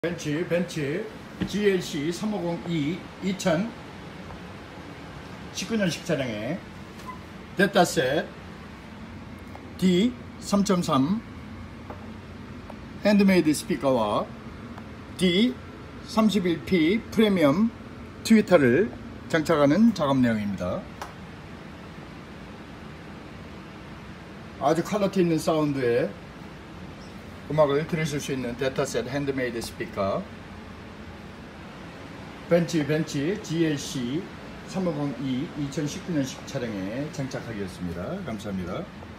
벤츠 GLC 3502 2019년식 차량에 데타셋 D3.3 핸드메이드 스피커와 D31P 프리미엄 트위터를 장착하는 작업 내용입니다. 아주 퀄리티 있는 사운드에 음악을 들으실 수 있는 데타셋 핸드메이드 스피커 벤츠 GLC 3502 2019년식 차량에 장착하겠습니다. 감사합니다.